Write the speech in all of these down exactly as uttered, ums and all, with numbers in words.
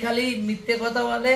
খালি মিথ্যে কথা বলে।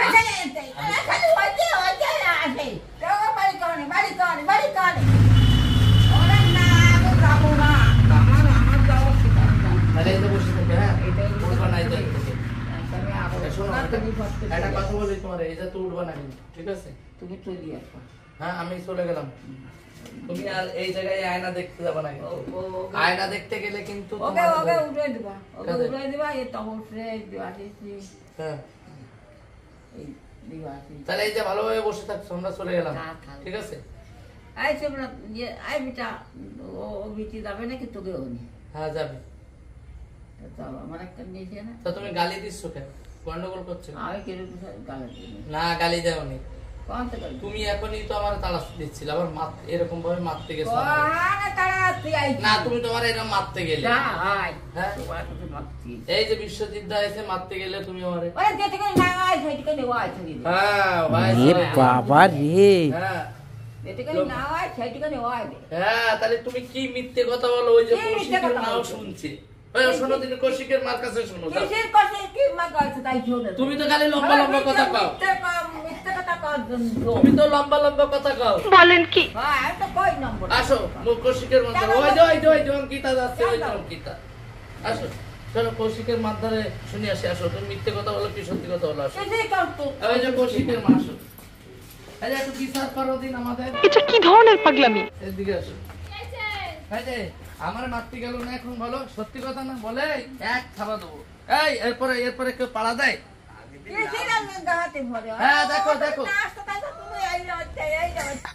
একটা কথা বলি তোমার, এই যে তো উঠবা না কিন্তু, ঠিক আছে? তুমি চলে আসো। হ্যাঁ আমি চলে গেলাম। তুমি আর এই জায়গায় আয়না দেখতে যাবে না কিন্তু। আয়না দেখতে গেলে কিন্তু ওকে ওকে উঠে দিবা, ওকে উঠে দিবা। এই তহসে দিবাসি। হ্যাঁ এই দিবাসি। তাহলে এই যে ভালোভাবে বসে থাকছো, আমরা চলে গেলাম, ঠিক আছে? আই তোমরা যে আই বিটা ও বিটি যাবে নাকি তোকে ওনি? হ্যাঁ যাবে। তো আমার একটা নিয়েছে না। তো তুমি গালি দিচ্ছ কেন? গন্ডগোল করছো? আমি কেন গালি দিই না, গালি দেওনি। কোন তো গালি? তুমি এখনই তো আমার তাড়া দিচ্ছিলে, আবার এরকম ভাবে মারতে গেছো। কোন তাড়া তুই আই? না তুমি তোমার এরকম মারতে গেলে। না হাই। হ্যাঁ তোমার তো মারতি। এই যে বিশ্বজিৎ দা এসে মারতে গেলে তুমি আমারে। ওরে যেতে করে না আই সেটি করে ওয়াই তুমি। হ্যাঁ ভাই এ বাবা রে। হ্যাঁ যেতে করে না আই সেটি করে ওয়াই। হ্যাঁ তাহলে তুমি কি মিথ্যে কথা বলো? ওই যে কৌশিকের নাও শুনছি। ওই শোনো দিন, কৌশিকের মার কাছে শোনো। কিসের কাছে কি মা কাছে তাই শোনো। তুমি তো খালি লম্বা লম্বা কথা কও। মিথ্যে কথা কও। তুমি তো লম্বা লম্বা কথা কও। বলেন কি? হ্যাঁ আমি তো কই নম্বর। আসো মুখ কৌশিকের মার ধরে। ওই যে ওই যে ওই যে অঙ্কিতা যাচ্ছে, ওই যে অঙ্কিতা। আসো চলো কৌশিকের মার ধরে শুনি আসি। আসো তুমি মিথ্যে কথা বলো কি সত্যি কথা বলো? আসো কিসের কাউ তো। ওই যে কৌশিকের মা। আসো এই যে একটু বিচার করো দিন আমাদের। এটা কি ধরনের পাগলামি? এদিকে আসো। এই যে আমার মারতে গেল না এখন, বলো সত্যি কথা না বলে এক থাবা দেবো। এই এরপরে এরপরে কেউ পাড়া দেয়? কিসের আমি গাহাতে ভরে। হ্যাঁ দেখো দেখো। নাস্তা তাই তো তুমি আই যাচ্ছে এই যাচ্ছে।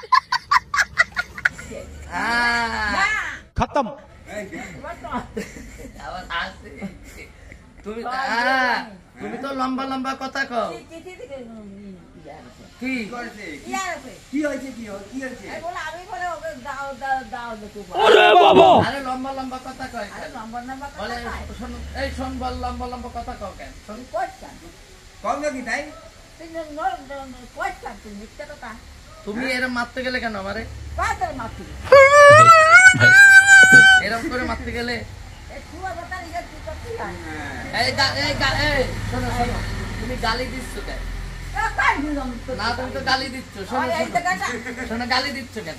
হ্যাঁ খতম। আবার আসে। তুমি হ্যাঁ তুমি তো লম্বা লম্বা কথা কও। কি কি হয়েছে কি কি হয়েছে? আমি বলে ওকে দাও দাও দাও দেখো। ওরে বাবা। আরে লম্বা লম্বা কথা কয়। আরে নম্বর নাম্বার বলে শোন, এই শোন বল লম্বা লম্বা কথা কও কেন? শোন কোচ্ছান কম নাকি তাই? তুই নর কোচ্ছান তুই মিথ্যা কথা। তুমি এরকম মারতে গেলে কেন আমারে? কাদের মারতি? এরকম করে মারতে গেলে এ তুই কথা নিয়ে তুই করতে যাস। এই গা- এই গা- এই শোনো শোনো, তুমি গালি দিচ্ছ কেন? তা কাই দিলাম তো। না তুমি তো গালি দিচ্ছ। শোনো এই শোনো, জায়গাটা শোনো গালি দিচ্ছ কেন?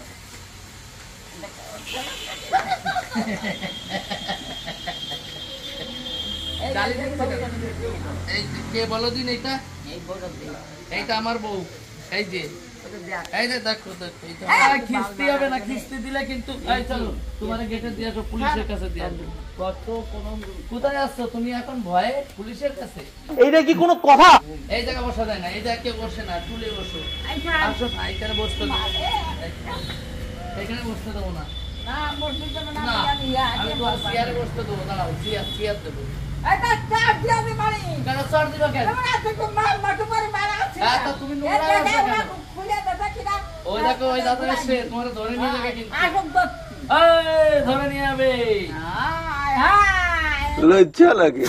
গালি দিচ্ছ কেন? এই যে, কে বলো দিন এটা? এই বড় দিলা। এইটা আমার বউ। এই যে ওকে দেখ। এই যে দেখো দেখো, এই যে এই, আয়, খিস্তি হবে না, খিস্তি দিলে কিন্তু এই চলো তোমারে গেটে দিয়ে আসো, পুলিশের কাছে দিয়ে আসো। কত কোন কোথায় আসছো তুমি এখন ভয়ে? পুলিশের কাছে? এইটা কি কোনো কথা? এই জায়গা বসা যায় না, এই জায়গা কেউ বসে না, টুলে বসো। আচ্ছা আসো না, এখানে বসতে দেবো। এখানে বসতে দেবো না। না মরতে যাব না না আমি আমি আমি তো চেয়ারে বসতে দেবো, দাঁড়াও, চেয়ার চেয়ার দেবো। এটা চার দিয়ে আমি মারি। কেন চড় দিবা কেন? তুমি না তুই মার মাটু করে মারা আছে। হ্যাঁ, তা তুমি নোংরা এটা আছো দেখ না কেন? খুলে দাদা কিনা। ওই দেখো ওই দাদা এসে তোমার ধরে নিয়ে যাবে কিন্তু। আসুন তো। এই ধরে নিয়ে যাবে। হায় হায়। লজ্জা লাগে।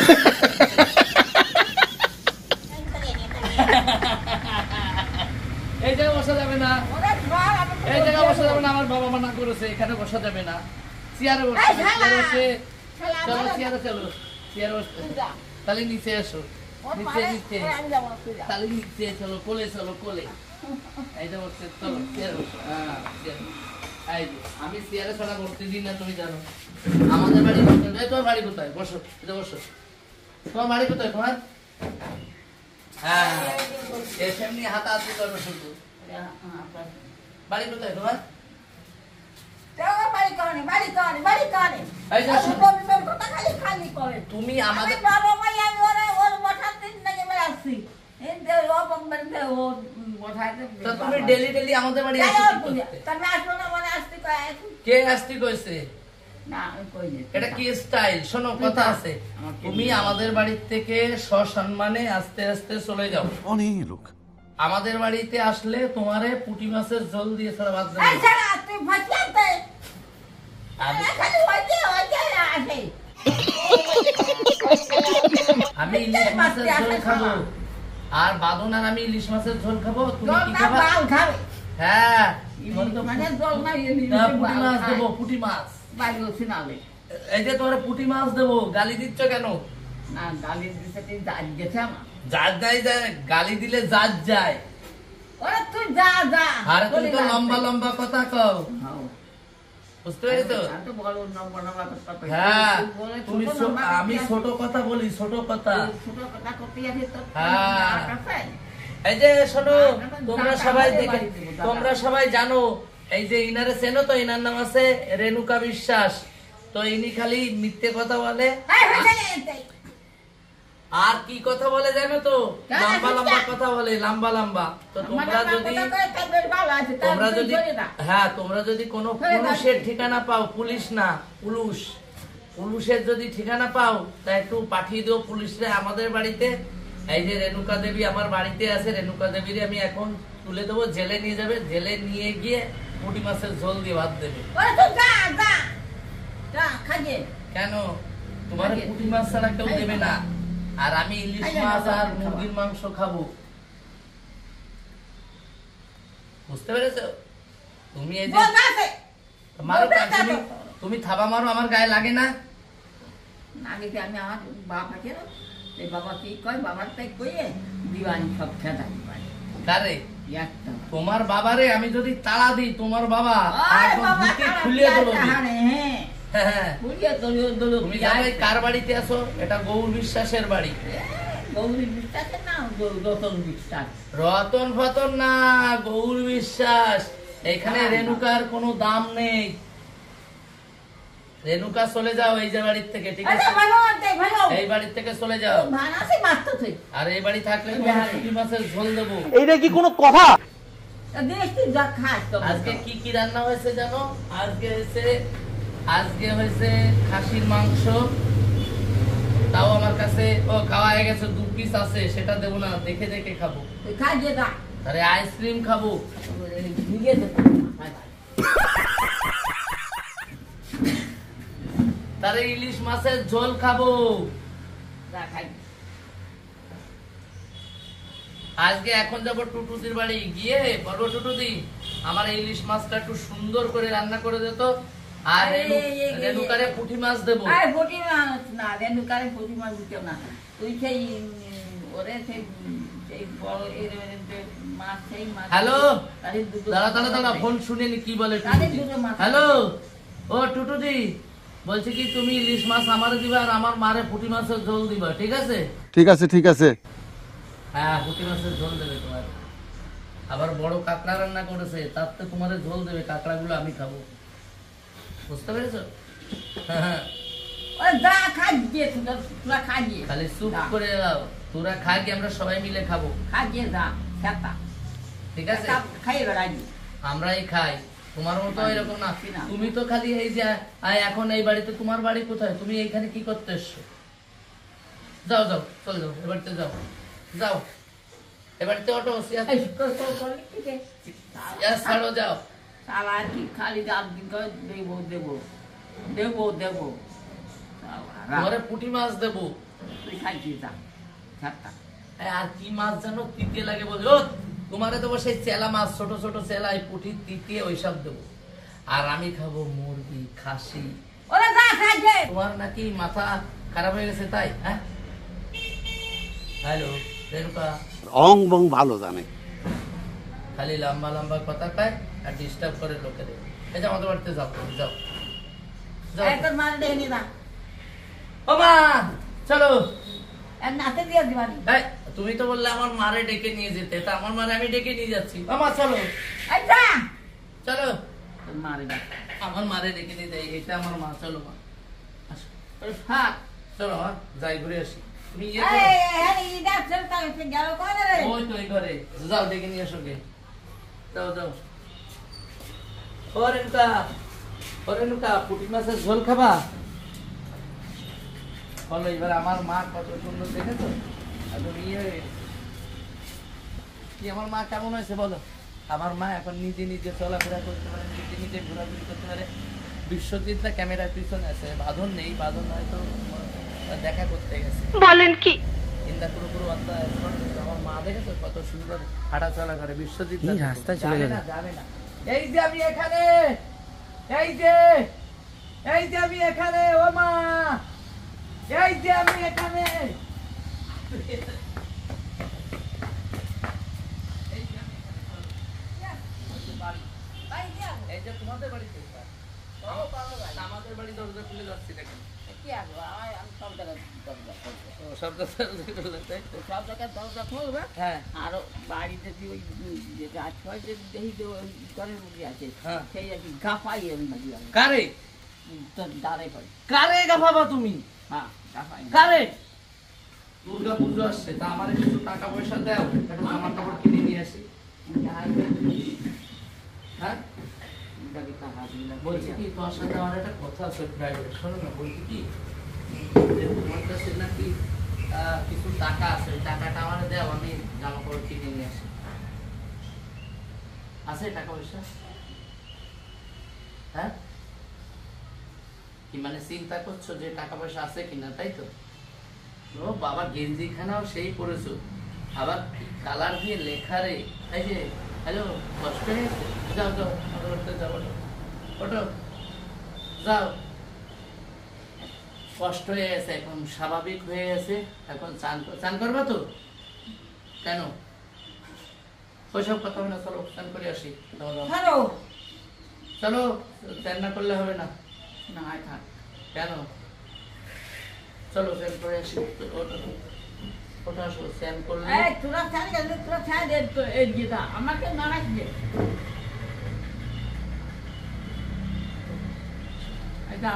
এই জায়গায় বসা যাবে না, ওরে বাবা আমি এই জায়গায় বসা যাবে না, আমার বাবা মানা করেছে, এখানে বসা যাবে না। চেয়ারে বসে, এই শালা! চেয়ারে বসে, শালা চলো আমার- চেয়ারে চলো, চেয়ারে বসতে। যা। তাহলে নিচে এসো, ও নিচে পারে, নিচে, ওরে আমি যাব তুই যা। তাহলে নিচে চলো, কোলে চলো, কোলে। এই যে বসছে, চলো চেয়ারে বসো। হ্যাঁ চেয়ারে। এই যে, আমি চেয়ারে ছাড়া করতে দিই না, তুমি জানো। আমাদের বাড়ি কোথায়? এই তোমার বাড়ি কোথায়? বসো, এই যে বসো। তোমার বাড়ি কোথায় তোমার? হ্যাঁ এসে এমনি হাতাহাতি করো শুধু। বাড়ি কোথায় তোমার? যাও বাড়ি করে বাড়ি করে বাড়ি করে। এই যে আর শোনো। বমি বমি কথা খালি খালি করে। তুমি আমি আমাদের বাবা ভাই আমি ওরে ওর বসার দিন নাকি বেড়াচ্ছি। এই যে ও বম্বের যে ও বসাইতে। তো তুমি ডেলি ডেলি আমাদের বাড়ি যাই আসো হোক কি বুঝে। করতে? তুমি আসলো না মানে আসতে কয় এখন। কে আসতে কইছে? না আমি কই নি। এটা কি স্টাইল? শোনো কথা আছে, তুমি আমাদের বাড়ি থেকে সসম্মানে আস্তে আস্তে চলে যাও। অনেক লোক আমাদের বাড়িতে আসলে তোমারে পুঁটি মাছের ঝোল দিয়ে ছাড়া ভাত দেবে এই না। ছাড়া তুই ভাসলাতে। আমি- খালি হইতে হইতে আসে। আমি ইলিশ মাছের ঝোল খাবো, আর বাদন আর আমি ইলিশ মাছের ঝোল খাবো, তুমি জল কি না খাবা? বাল খাবে। হ্যাঁ মানে জল না ইয়ে না, পুঁটি মাছ দেবো, পুঁটি মাছ। বাড়ি ওসি নালে। এই যে তোমার পুঁটি মাছ দেবো, গালি দিচ্ছ কেন? না গালি দিতে তুই দাঁত গেছে আমার যার নাই যায় গালি দিলে যার যায়। ওরে তুই যা যা আর তুমি তো লম্বা লম্বা কথা কও, হ্যাঁ। বুঝতে পেরেছো? আমি তো বড় নম্বর নম্বর কথা কই। হ্যাঁ তুই বলে তুমি ছোট ছো- নম্বর আমি করতে ছোট কথা বলি, ছোট কথা। আসি, ছোট কথা করতে আসি তো হ্যাঁ। যার কাছে। এই যে শোনো, আমরা তো তোমরা দাদা সবাই আমাদের দেখে, বাড়িতে দাদা। তোমরা সবাই জানো এই যে ইনারে চেনো তো, ইনার নাম আছে রেণুকা বিশ্বাস। তো ইনি খালি মিথ্যে কথা বলে, এই হয়েছে না এটাই। আর কি কথা বলে জানো তো? কেন লম্বা আসিস লম্বা কেন? কথা বলে, লম্বা লম্বা। তো তোমরা আমার যদি কথা কই তাই বেশ ভালো আছে, তাই তোমরা তুই যদি চলে যা। হ্যাঁ তোমরা যদি কোনো চলে যা। পুলিশের ঠিকানা পাও, পুলিশ না পুলুষ, পুলিশের যদি ঠিকানা পাও তা একটু পাঠিয়ে দিও পুলিশে আমাদের বাড়িতে। এই যে রেণুকা দেবী আমার বাড়িতে আছে, রেণুকা দেবীর আমি এখন তুলে দেবো, জেলে নিয়ে যাবে, জেলে নিয়ে গিয়ে পুঁটি মাছের ঝোল দিয়ে ভাত দেবে। ওরে তুই যা যা যা খাইয়ে। কেন? তোমার আগে। পুঁটি মাছ ছাড়া কেউ আগে দেবে না, আর আমি ইলিশ আগে মাছ বাবা, আর খাবা। মুরগির মাংস খাবো, বুঝতে পেরেছো? তুমি এই যে বল আছে মারো বলবে কান, তা তুমি তো। তুমি থাবা মারো, আমার গায়ে লাগে না। আগে যে আমি আমার বাপ আছে না, এই বাবা কি কয়, বাবার তাই কইয়ে দিওয়ানি সব খেদা দিওয়ানি কারে? একটা তোমার বাবারে আমি যদি তাড়া দিই, তোমার বাবা আয় একদম বাবা ধুতি তারা খুলিয়ে কি দেবো। আছে? হ্যাঁ হ্যাঁ হ্যাঁ, খুলিয়ে দলীয় দলীয় তুমি জানো এই কার বাড়িতে আছো? এটা গৌর বিশ্বাসের বাড়ি। গৌরী বিশ্বাসের না রতন বিশ্বাস। রতন ফতন না, গৌর বিশ্বাস। এখানে না, না। রেণুকার কোনো দাম নেই। রেণুকা চলে যাও এই যে বাড়ির থেকে, ঠিক আরে আছে? ভালো আছে ভালো এই বাড়ির থেকে চলে যাও। ভানাসি মারতো তুই আর এই বাড়ি থাকলে এই তোমার বাড়ি। পুঁটি মাছের ঝোল দেবো। এইটা কি কোনো কথা? দেখ তুই যা খাস তো আজকে কি কি রান্না হয়েছে জানো? আজকে হয়েছে আজকে হয়েছে খাসির মাংস, তাও আমার কাছে ও খাওয়া হয়ে গেছে, দু পিস আছে, সেটা দেবো না, দেখে দেখে খাবো। তুই খাই যে যা আরে আইসক্রিম খাবো, ভিজে দে তারে ইলিশ মাছের ঝোল খাবো। যা খাই আজকে এখন যাবো টুটুদির বাড়ি, গিয়ে বলবো টুটুদি আমার এই ইলিশ মাছটা একটু সুন্দর করে রান্না করে দিত, আর এই, রেণু- এই, এই, এই, রেণুকারে পুঁটি মাছ দেবো। আরে বটি মাছ না রেণুকারে বটি মাছ দিতেও না, তুই সেই উম, ওরে সেই উম, সেই বড় এই যে মাছ সেই মাছ হ্যালো, তারে দুটো দাঁড়া দাঁড়া দাঁড়া, ফোন শুনিনি কি বলে তারে টুটুদি। দুটো মাছ হ্যালো, ও টুটুদি, বলছি কি তুমি ইলিশ মাছ আমারে দিবা আর আমার মারে পুঁটি মাছের ঝোল দিবা, ঠিক আছে? ঠিক আছে ঠিক আছে হ্যাঁ, পুঁটি মাছের ঝোল দেবে তোমার। আবার বড় কাঁকড়া রান্না করেছে, তার তো তোমার ঝোল দেবে, কাঁকড়াগুলো আমি খাবো, বুঝতে পেরেছো? হ্যাঁ, ওরে যা খাই দিয়ে তোরা তোরা খাই দিয়ে খালি চুপ করে দাও, তোরা খাই কি আমরা সবাই মিলে খাবো, খাই দিয়ে যা খেতা ঠিক আছে? খাইয়ে বেড়াই আমরাই খাই, তোমার মতো এরকম না। না। তুমি তো খালি এই যে আয়, এখন এই বাড়িতে, তোমার বাড়ি কোথায়? তুমি এইখানে কি করতে এসছো? যাও যাও, চল যাও, এ বাড়িতে যাও, যাও এ বাড়িতে অটো সিয়া এই তোর তোর করলি কি রে? ছাড়ো, যাও। শালা কি খালি রাত দিন করে দেবো দেবো দেবো দেবো শালা, তোমারে পুঁটি মাছ দেবো। তুই খাইছিস যা খেতা এই আর কি মাছ জানো তিতে লাগে বলে, ও তোমারে দেবো সেই চেলা মাছ, ছোট ছোট চেলা, এই পুঁটি তিতে ওইসব দেবো। আর আমি খাবো মুরগি, খাসি। ওরে যা খাইছে তোমার নাকি মাথা খারাপ হয়ে গেছে তাই? হ্যাঁ, হ্যালো রেণুকা, অং বং ভালো জানে খালি লম্বা লম্বা কথা কয় আর ডিস্টার্ব করে লোকেদের। এই যে আমাদের বাড়িতে যাও, যাও যাও। তোর মার ডেকে নিয়ে যা ও মা, চলো। আর নাতে দিয়ে দিবানি এই, তুমি তো বললে আমার মারে ডেকে নিয়ে যেতে, তা আমার মারে আমি ডেকে নিয়ে যাচ্ছি। ও মা চলো, এই যা চলো, তোর মারে যা আমার মারে ডেকে নিয়ে যাই, এটা আমার মা, চলো মা, আসো, ওরে থাক চলো মা, যাই ঘুরে আসি। তুমি ইয়ে এই করো। এই ইডা চলতা হচ্ছে গেল কোন রে ওই তো এই ঘরে, যাও ডেকে নিয়ে আসো গে, যাও যাও। ও রেণুকা, ও রেণুকা, পুঁটি মাছের ঝোল খাবা? বলো এবার আমার মা কত সুন্দর, দেখেছো? একদম ইয়ে হয়ে গেছে। কি আমার মা কেমন হয়েছে বলো? আমার মা এখন নিজে নিজে চলাফেরা করতে পারে, নিজে নিজে ঘোরাঘুরি করতে পারে। বিশ্বজিৎ না ক্যামেরার পিছনে আছে, বাঁধন নেই, বাঁধন হয়তো দেখা করতে গেছে। বলেন কি? চিন্তা পুরো পুরো বার্তা এখন আমার মা দেখেছো কত সুন্দর হাঁটা চলা করে। বিশ্বজিৎ এই রাস্তায় চলে যাবে গেল। না, যাবে না। এই যে আমি এখানে, এই যে এই যে আমি এখানে, ও মা, এই যে আমি এখানে এই যে তোমাদের বাড়িতে আমাদের বাড়ি দরজা খুলে যাচ্ছি দেখেন কি আসবো আমি সব জায়গায় দরজা খুলবো ও, সব দরজা খুলে তাই তো? সব জায়গায় দরজা খুলবে হ্যাঁ আরো বাড়িতে যে ওই যে গাছ ফাছ যে দেখি যে ওই ঘরের মুরগি আছে হ্যাঁ। সেই আর কি গাফাই আমি নাকি আমি কারে তোর দাঁড়ে পাই কারে গাফাবা তুমি হ্যাঁ গাফাই কারে দুর্গা পুজো আসছে তা আমার কিছু টাকা পয়সা দাও একটা জামা কাপড় কিনে নিয়ে আসি হ্যাঁ বলছি কি তোমার সাথে আমার একটা কথা আছে প্রাইভেট শোনো না বলছি কি যে তোমার কাছে নাকি আহ, কিছু টাকা আছে ওই টাকাটা আমার দেও আমি জামা কাপড় কিনে নিয়ে আসি আছে টাকা পয়সা হ্যাঁ কি মানে চিন্তা করছো যে টাকা পয়সা আছে কিনা তাই তো ও বাবা গেঞ্জি খানাও সেই পরেছো আবার কি কালার দিয়ে লেখা রে এই যে হ্যালো কষ্ট হয়েছে যাও যাও আমাদের বাড়িতে যাও ওঠো। ওঠো যাও কষ্ট হয়ে গেছে এখন স্বাভাবিক হয়ে গেছে এখন চান কর- চান করবা তো কেন ওইসব কথা হবে না চলো চান করে আসি যাও, যাও। হ্যালো চলো চান না করলে হবে না না থাক কেন চলো চান করে আসি ওঠো ওঠো আসো চান করলে এই তোরা চাই গেলে তোরা চাই দে এই যেটা আমাকে নারাজ দে এটা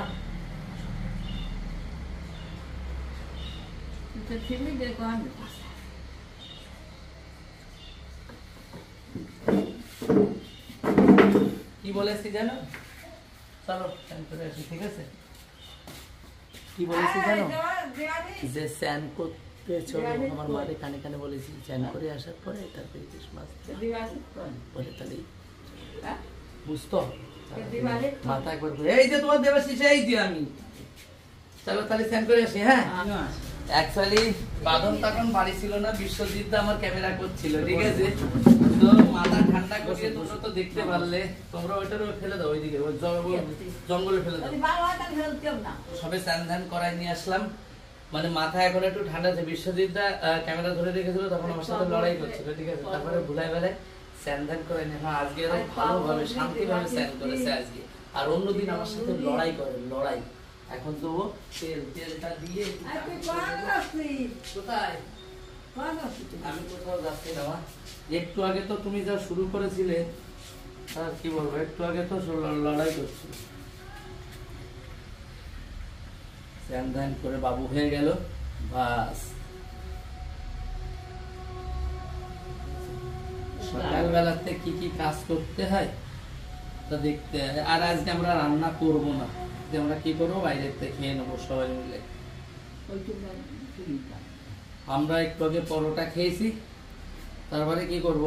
তুই ছিলি দে কোন কি বলেছি জানো চলো চান করে আসি ঠিক আছে কি বলেছি জানো যে স্নান করতে চলো আমার মারে কানে কানে বলেছি স্নান করে আসার পরে তারপরে ইলিশ মাছ পরে তাহলে বুঝতো মাথা একবার ঘুরে- এই যে তোমার দেবাশিস এই যে আমি চলো তাহলে স্নান করে আসি হ্যাঁ অ্যাকচুয়ালি বাঁধন তখন বাড়ি ছিল না বিশ্বজিৎ আমার ক্যামেরা করছিল ঠিক আছে তো মাথা ঠান্ডা করিয়ে তোমরা তো দেখতে পারলে তোমরা ওইটারও ফেলে দাও ওইদিকে ওই জঙ্গল জঙ্গলে ফেলে দাও সবে স্নান ধান করাই নিয়ে আসলাম মানে মাথা এখন একটু ঠান্ডা আছে বিশ্বজিৎ দা ক্যামেরা ধরে রেখেছিল তখন আমার সাথে লড়াই করছিল ঠিক আছে তারপরে ভুলাই বেলায় স্নান ধান করে নিয়ে হ্যাঁ আজকে এরকম ভালোভাবে শান্তিভাবে স্নান করেছে আজকে আর অন্যদিন আমার সাথে লড়াই করে লড়াই এখন তো ও তেল তেলটা দিয়ে কোথায় আমি কোথাও যাচ্ছি না মা। একটু আগে তো তুমি যা শুরু করেছিলে আর কি বলবো একটু আগে তো ল- লড়াই করছিল স্নান ধান করে বাবু হয়ে গেল বাস সকালবেলাতে কি কি কাজ করতে হয় তা দেখতে হয় আর আজকে আমরা রান্না করব না যে আমরা কি করবো বাইরের থেকে খেয়ে নেবো সবাই মিলে আমরা একটু আগে পরোটা খেয়েছি তারপরে কি করব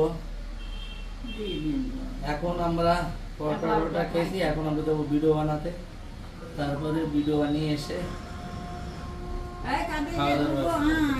এখন আমরা পরোটা পরোটা খেয়েছি এখন আমরা যাবো ভিডিও বানাতে তারপরে ভিডিও বানিয়ে এসে খাওয়া দাওয়া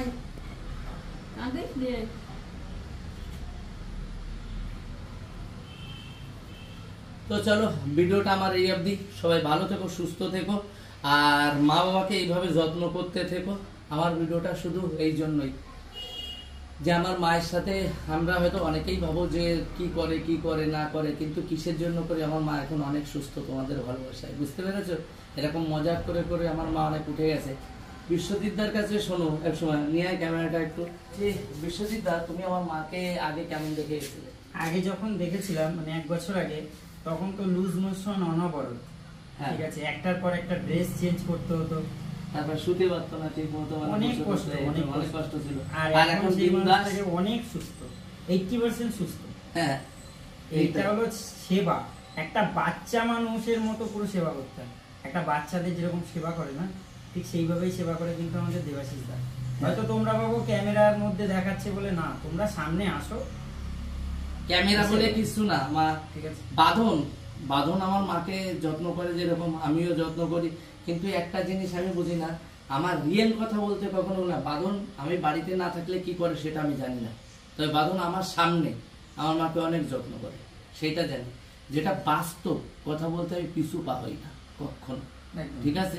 তো চলো ভিডিওটা আমার এই অবধি সবাই ভালো থেকো সুস্থ থেকো আর মা বাবাকে এইভাবে যত্ন করতে থেকো আমার ভিডিওটা শুধু এই জন্যই যে আমার মায়ের সাথে আমরা হয়তো অনেকেই ভাবো যে কি করে কি করে না করে কিন্তু কিসের জন্য করে আমার মা এখন অনেক সুস্থ তোমাদের ভালোবাসায় বুঝতে পেরেছো এরকম মজা করে করে আমার মা অনেক উঠে গেছে বিশ্বজিৎদার কাছে শোনো এক সময় নিয়ে আয় ক্যামেরাটা একটু যে বিশ্বজিৎদা তুমি আমার মাকে আগে কেমন দেখে গেছিলে আগে যখন দেখেছিলাম মানে এক বছর আগে তখন তো লুজ মোশন অনবরত হ্যাঁ। ঠিক আছে একটার পর একটা ড্রেস চেঞ্জ করতে হতো তারপর শুতে পারতো না ঠিক মতো মানে অনেক বসে কষ্ট বসে অনেক অনেক কষ্ট ছিল আর আর এখন এখন সেই বিন্দাস মানুষটাকে অনেক সুস্থ এইটটি পার্সেন্ট সুস্থ হ্যাঁ এইটা এইটা হলো সেবা একটা বাচ্চা মানুষের মতো পুরো সেবা করতে হয় একটা বাচ্চাদের যেরকম সেবা করে না ঠিক সেইভাবেই সেবা করে কিন্তু আমাদের দেবাশিস দা হয়তো তোমরা ভাবো ক্যামেরার মধ্যে দেখাচ্ছে বলে না তোমরা সামনে আসো ক্যামেরা বলে কিছু না মা ঠিক আছে বাঁধন বাঁধন আমার মাকে যত্ন করে যেরকম আমিও যত্ন করি কিন্তু একটা জিনিস আমি বুঝি না আমার রিয়েল কথা বলতে কখনো না বাঁধন আমি বাড়িতে না থাকলে কি করে সেটা আমি জানি না তবে বাঁধন আমার সামনে আমার মাকে অনেক যত্ন করে সেটা জানি যেটা বাস্তব কথা বলতে আমি পিছু পা হই না কখনো ঠিক আছে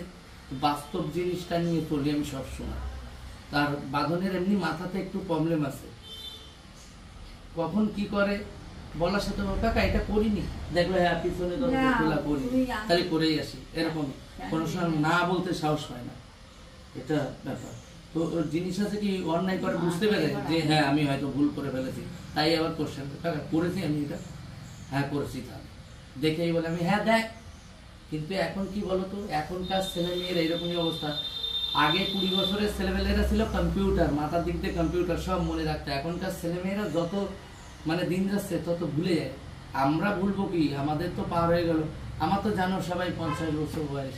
বাস্তব জিনিসটা নিয়ে চলি আমি সবসময়। তার বাঁধনের এমনি মাথাতে একটু প্রবলেম আছে, কখন কি করে বলার সাথে বলবো, কাকা এটা করিনি, দেখলো হ্যাঁ পিছনে দরজা না, খোলা করি, তুমি জানো। তাহলে করেই আসি, এরকম কোনো সময় না বলতে সাহস হয় না, এটা ব্যাপার। তো ওর জিনিস আছে কি অন্যায় করে বুঝতে পেরে যে হ্যাঁ আমি হয়তো ভুল করে ফেলেছি, তাই আবার কোশ্চেন, কাকা করেছি আমি এটা, হ্যাঁ করেছি, তাহলে দেখেই বলে আমি হ্যাঁ দেখ। কিন্তু এখন কি বলতো, এখনকার ছেলে মেয়ের এইরকমই অবস্থা। আগে কুড়ি বছরের ছেলেমেয়েরা ছিল কম্পিউটার, মাথার দিক দিয়ে কম্পিউটার সব মনে রাখতো। এখনকার ছেলেমেয়েরা যত মানে দিন যাচ্ছে তত ভুলে যায়। আমরা ভুলবো কি, আমাদের তো পার হয়ে গেল। আমার তো জানো সবাই পঞ্চাশ বছর বয়স।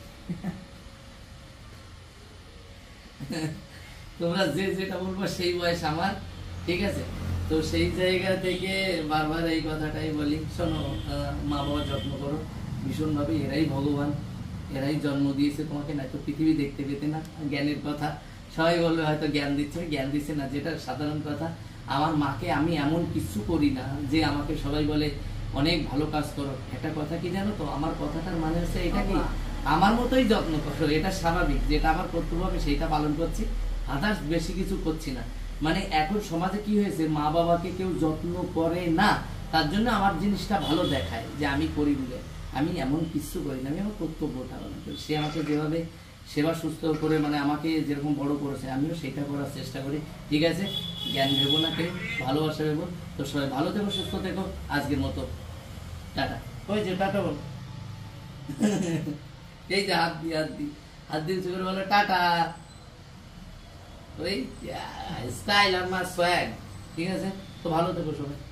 তোমরা যে যেটা বলবো সেই বয়স আমার, ঠিক আছে? তো সেই জায়গা থেকে বারবার এই কথাটাই বলি, শোনো মা বাবার যত্ন করো ভীষণভাবে, এরাই ভগবান, এরাই জন্ম দিয়েছে তোমাকে, না তো পৃথিবী দেখতে পেতে না। জ্ঞানের কথা সবাই বলবে হয়তো জ্ঞান দিচ্ছে, জ্ঞান দিচ্ছে না, যেটা সাধারণ কথা। আমার মাকে আমি এমন কিছু করি না যে আমাকে সবাই বলে অনেক ভালো কাজ করো। একটা কথা কি জানো তো, আমার কথাটার মানে হচ্ছে এটা কি, আমার মতোই যত্ন করো, এটা স্বাভাবিক, যেটা আমার কর্তব্য হবে সেইটা পালন করছি, আদার্স বেশি কিছু করছি না। মানে এখন সমাজে কি হয়েছে, মা বাবাকে কেউ যত্ন করে না, তার জন্য আমার জিনিসটা ভালো দেখায় যে আমি করি বলে। আমি এমন কিছু করি না, আমি আমার কর্তব্যটা পালন করি। সে আমাকে যেভাবে সেবা সুস্থ করে মানে আমাকে যেরকম বড় করেছে, আমিও সেটা করার চেষ্টা করি, ঠিক আছে? জ্ঞান ভেবো না কেউ, ভালোবাসা ভেবো। তো সবাই ভালো থেকো, সুস্থ থেকো, আজকের মতো টাটা। ওই যে টাটা বল, এই যে হাত দি হাত দি হাত দিয়ে করে বলো টাটা। ওই স্টাইল আর মাই সোয়াগ, ঠিক আছে? তো ভালো থেকো সবাই।